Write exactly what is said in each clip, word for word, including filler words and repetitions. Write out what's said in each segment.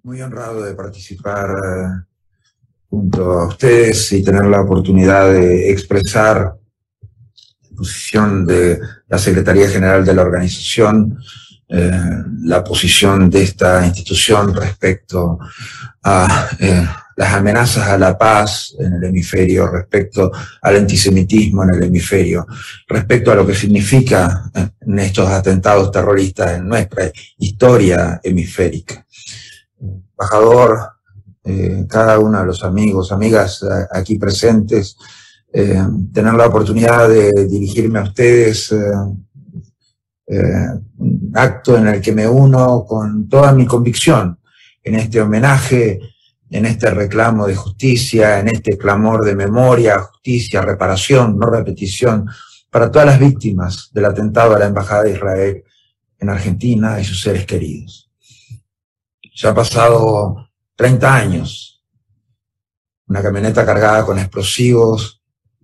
Muy honrado de participar eh, junto a ustedes y tener la oportunidad de expresar la posición de la Secretaría General de la organización, eh, la posición de esta institución respecto a eh, las amenazas a la paz en el hemisferio, respecto al antisemitismo en el hemisferio, respecto a lo que significa en estos atentados terroristas en nuestra historia hemisférica. Embajador, eh, cada uno de los amigos, amigas eh, aquí presentes, eh, tener la oportunidad de dirigirme a ustedes, eh, eh, un acto en el que me uno con toda mi convicción en este homenaje, en este reclamo de justicia, en este clamor de memoria, justicia, reparación, no repetición, para todas las víctimas del atentado a la Embajada de Israel en Argentina y sus seres queridos. Ya ha pasado treinta años, una camioneta cargada con explosivos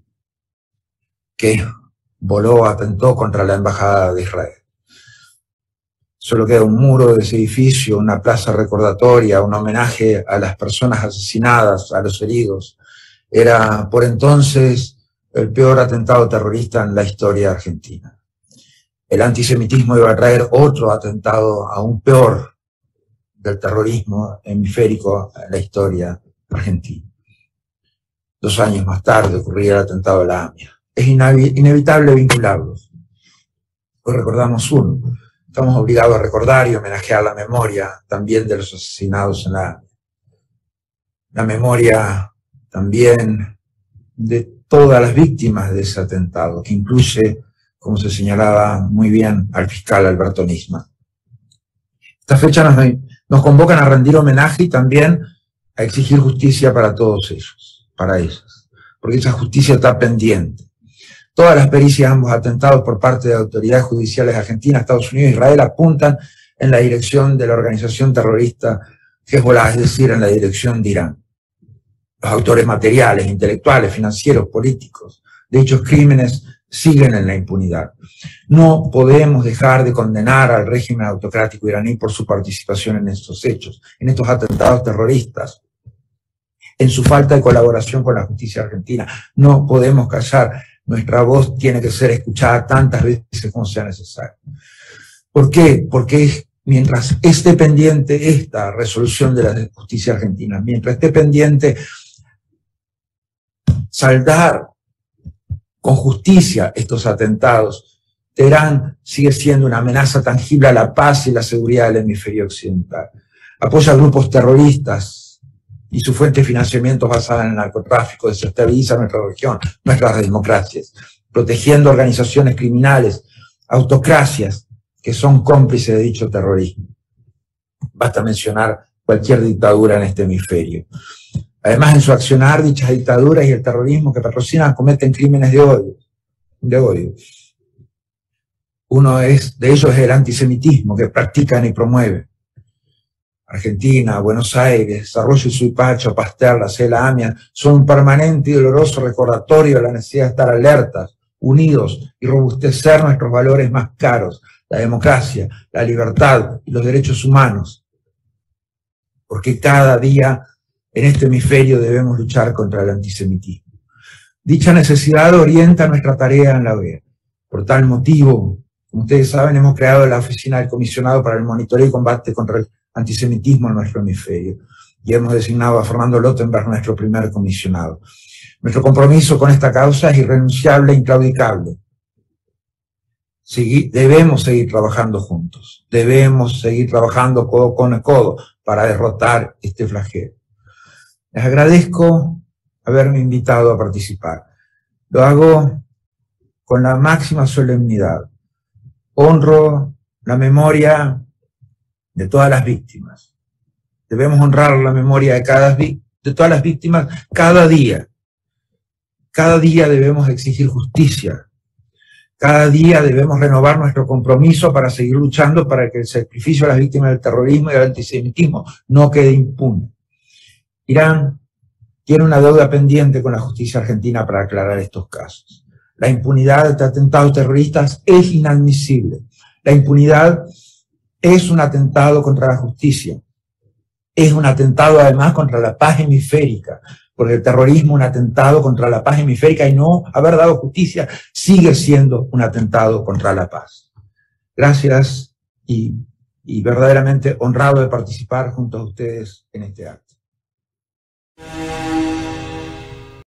que voló, atentó contra la Embajada de Israel. Solo queda un muro de ese edificio, una plaza recordatoria, un homenaje a las personas asesinadas, a los heridos. Era por entonces el peor atentado terrorista en la historia argentina. El antisemitismo iba a traer otro atentado aún peor del terrorismo hemisférico en la historia argentina. Dos años más tarde ocurría el atentado de la AMIA. Es inevitable vincularlos. Hoy recordamos uno. Estamos obligados a recordar y homenajear la memoria también de los asesinados en la AMIA. La memoria también de todas las víctimas de ese atentado, que incluye, como se señalaba muy bien, al fiscal Alberto Nisman. Esta fecha nos, nos convocan a rendir homenaje y también a exigir justicia para todos ellos, para ellas, porque esa justicia está pendiente. Todas las pericias de ambos atentados por parte de autoridades judiciales de Argentina, Estados Unidos e Israel apuntan en la dirección de la organización terrorista Hezbollah, es decir, en la dirección de Irán. Los autores materiales, intelectuales, financieros, políticos de dichos crímenes siguen en la impunidad. No podemos dejar de condenar al régimen autocrático iraní por su participación en estos hechos, en estos atentados terroristas, en su falta de colaboración con la justicia argentina. No podemos callar. Nuestra voz tiene que ser escuchada tantas veces como sea necesario. ¿Por qué? Porque mientras esté pendiente esta resolución de la justicia argentina, mientras esté pendiente saldar con justicia estos atentados, Teherán sigue siendo una amenaza tangible a la paz y la seguridad del hemisferio occidental. Apoya a grupos terroristas y su fuente de financiamiento basada en el narcotráfico desestabiliza nuestra región, nuestras democracias, protegiendo organizaciones criminales, autocracias que son cómplices de dicho terrorismo. Basta mencionar cualquier dictadura en este hemisferio. Además, en su accionar, dichas dictaduras y el terrorismo que patrocinan cometen crímenes de odio. De odio. Uno es, de ellos es el antisemitismo que practican y promueven. Argentina, Buenos Aires, Arroyo y Suipacha, Pasteur, la Cela, AMIA, son un permanente y doloroso recordatorio de la necesidad de estar alertas, unidos y robustecer nuestros valores más caros, la democracia, la libertad y los derechos humanos. Porque cada día en este hemisferio debemos luchar contra el antisemitismo. Dicha necesidad orienta nuestra tarea en la O E A. Por tal motivo, como ustedes saben, hemos creado la Oficina del Comisionado para el Monitoreo y Combate contra el Antisemitismo en nuestro hemisferio, y hemos designado a Fernando Lottenberg nuestro primer comisionado. Nuestro compromiso con esta causa es irrenunciable e inclaudicable. Segui- debemos seguir trabajando juntos, debemos seguir trabajando codo con codo para derrotar este flagelo. Les agradezco haberme invitado a participar. Lo hago con la máxima solemnidad. Honro la memoria de todas las víctimas. Debemos honrar la memoria de, cada, de todas las víctimas cada día. Cada día debemos exigir justicia. Cada día debemos renovar nuestro compromiso para seguir luchando para que el sacrificio de las víctimas del terrorismo y del antisemitismo no quede impune. Irán tiene una deuda pendiente con la justicia argentina para aclarar estos casos. La impunidad de atentados terroristas es inadmisible. La impunidad es un atentado contra la justicia. es un atentado además contra la paz hemisférica, porque el terrorismo, un atentado contra la paz hemisférica, y no haber dado justicia sigue siendo un atentado contra la paz. Gracias y, y verdaderamente honrado de participar junto a ustedes en este acto.